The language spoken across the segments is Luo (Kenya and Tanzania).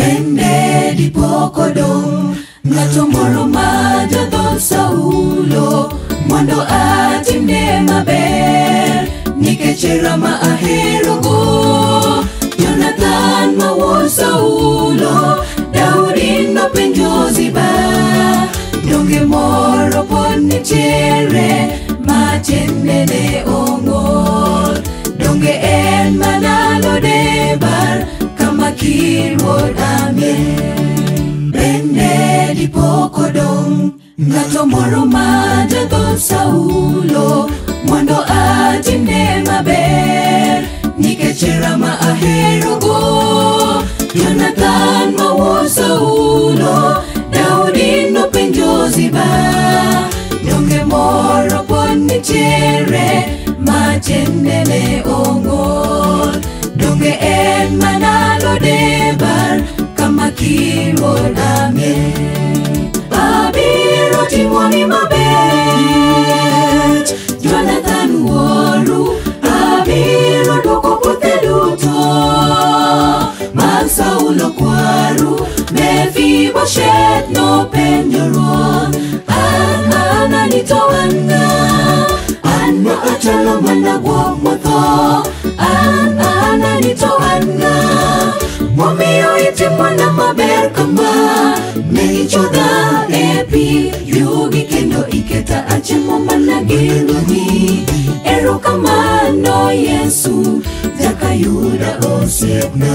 bende dipoko dong ng'ato moro ma jadhol Saulo mondo atimne maber nikech hera ma aherogo. Jonathan ma wuod Saulo Daudi nopenjo Ziba, donge moro pod nitiere ma tiende ne ong'ol, donge en manalo Debar kama Ruoth Amiel. Bende dipoko dong ng'ato moro ma jadhol Saulo mondo atimne maber nikech hera ma aherogo. Jonathan ma wuod Saulo Daudi nopenjo Ziba, donge moro pod nitiere ma tiende ne ong'ol, donge en manalo Debar kama Ruoth Amiel. Abiro timoni maber Jonathan wuoru, abiro duoko puothe duto mag Saulo kwaru. Mefiboshet nopenjo ruoth, an anani to an ng'a? An ma achalo mana guok motho, an anani to an ng'a? Momiyo itimona maber kama, ne ichodha e pi yugi kendo iketa achemo mana gironi. Erokamano Yesu jaka Yuda osiepna.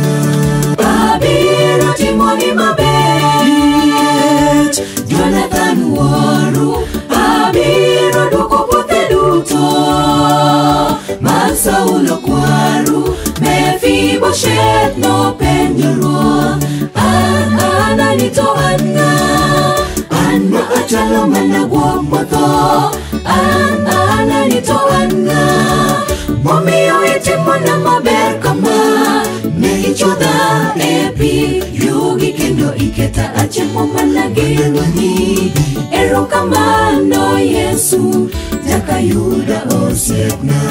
Abiro timoni maber Jonathan wuoru, abiro duoko puothe duto mag Saulo kwaru. Mefiboshet nopenjo ruoth, an anani to an ng'a? An ma achalo mana guok motho, an anani to an ng'a? Momiyo itimona maber kama, ne ichodha e pi yugi kendo iketa achemo mana gironi. Erokamano Yesu jaka Yuda osiepna.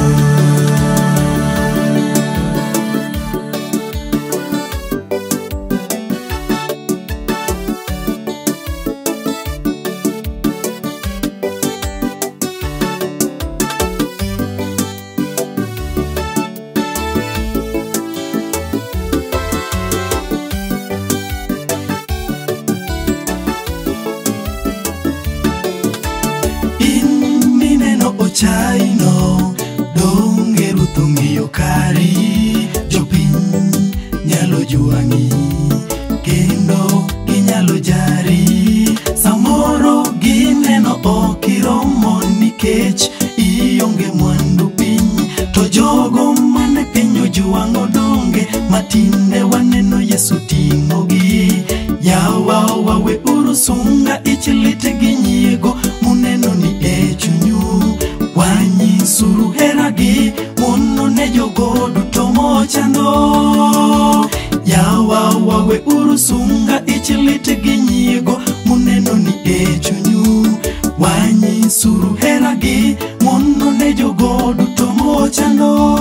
Chaino donge Ruth ong'iyo kari, jopiny nyalo juang'i kendo ginyalo jari. Samoro gineno ok iromo nikech ionge mwandu piny, to jogo mane piny ojuang'o donge matinde waneno Yesu ting'ogi. Yawa wawe uru sunga ichlit gi nyiego muneno ni e chunyu, wanyisuru heragi mondo ne jogo duto mochando. Yawa wawe uru sunga ichlit gi nyiego muneno ni e chunyu, wanyisuru heragi mondo ne jogo duto mochando.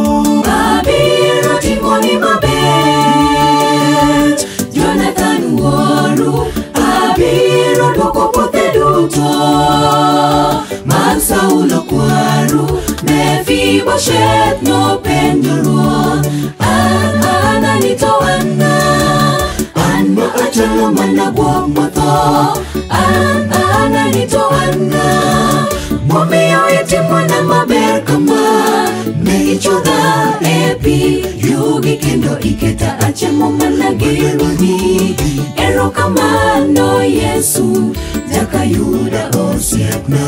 Abiro timoni maber Jonathan wuoru, abiro duoko puothe duto mag Saulo kwaru. Mefiboshet nopenjo ruoth, an anani to an ng'a? An ma achalo mana guok motho, an anani to an ng'a? Momiyo itimona maber kama, ne ichodha e pi yugi kendo iketa achemo mana gironi. Erokamano Yesu jaka Yuda osiepna.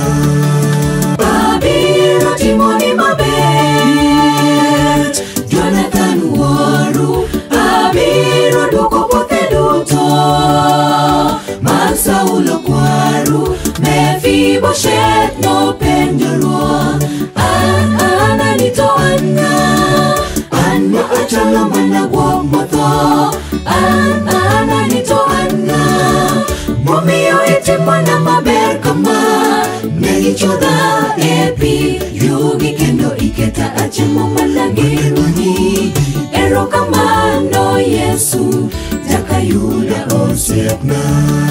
Abiro timoni maber Jonathan wuoru, abiro duoko puothe duto mag Saulo kwaru. Mefiboshet nopenjo ruoth, an anani to an ng'a? An ma achalo mana guok motho, an anani to an ng'a? Momiyo itimona maber kama, ne ichodha e pi yugi kendo iketa achemo mana gironi. Erokamano Yesu jakayuda osiepna.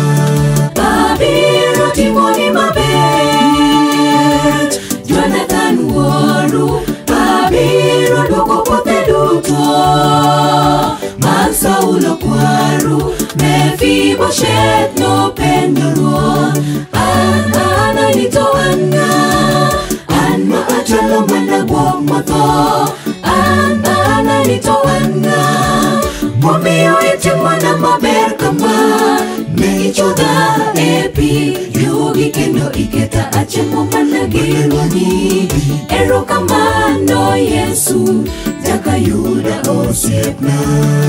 Abiro timoni maber, Jonathan wuoru. Abiro duoko puothe duto mag Saulo kwaru. Mefiboshet nopenjo ruoth, an anito an ng'a? An ma achalo mana guok motho. An anito an ng'a? Momiyo itimona maber kama. Ne ichodha e pi yugi kendo iketa achemo mana gironi. Erokamano Yesu jakayuda osiepna.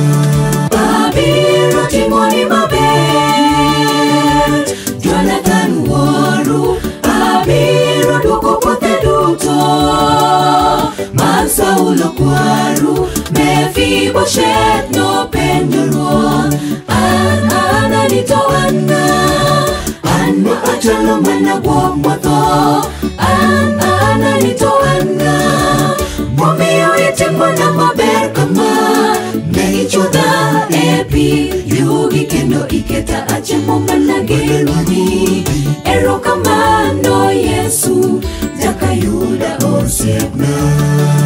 Abiro timoni maber, Jonathan wuoru. Abiro duoko puothe duto mag Saulo kwaru. Mefiboshet nopenjo ruoth, an anito an ng'a? An ma achalo mana guok motho. An anito an ng'a? Momiyo itimona maber kama. Ne ichodha e pi yugi kendo iketa achemo mana gironi. Erokamano Yesu jakayuda osiepna.